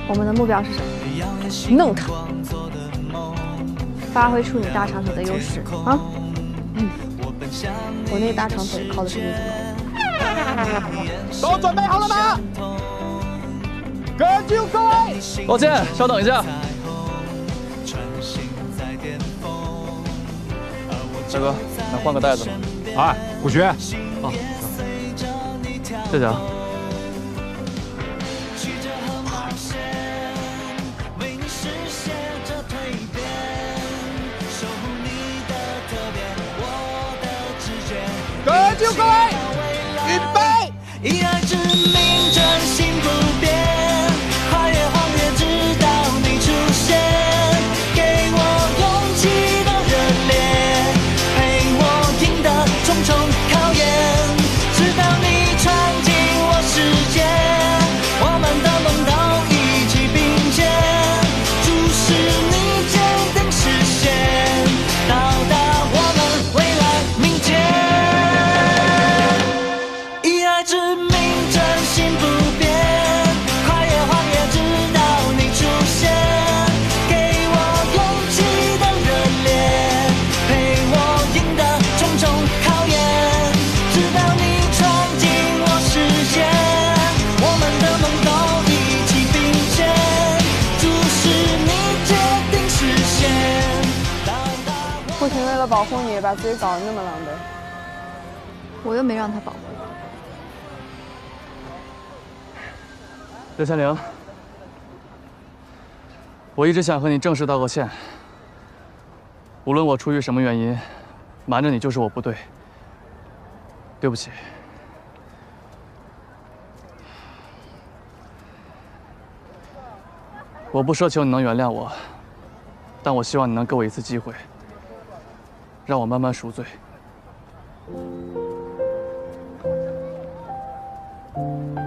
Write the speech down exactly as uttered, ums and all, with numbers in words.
我们的目标是什么？弄他，发挥出你大长腿的优势啊！嗯，我那个大长腿靠的是你都准备好了吗？各就各位。 抱歉，稍等一下。大哥，能换个袋子吗？ 哎，古学。啊， 谢谢啊。 各就各位，预备！ 以爱之名，真心不变，跨越荒野，直到你出现，给我勇气的热烈，陪我赢得重重考验，直到你闯进我世界，我们的梦都一起并肩，注视你坚定实现，到达我们未来明天。 之名真心不变，跨越荒野，直到你出现，给我勇气的热烈，陪我赢得重重考验，直到你闯进我视线，我们的梦都一起并肩，注视你决定实现。 父亲为了保护你，把自己搞得那么狼狈， 我又没让他保护。 刘千灵，我一直想和你正式道个歉。无论我出于什么原因，瞒着你就是我不对，对不起。我不奢求你能原谅我，但我希望你能给我一次机会，让我慢慢赎罪。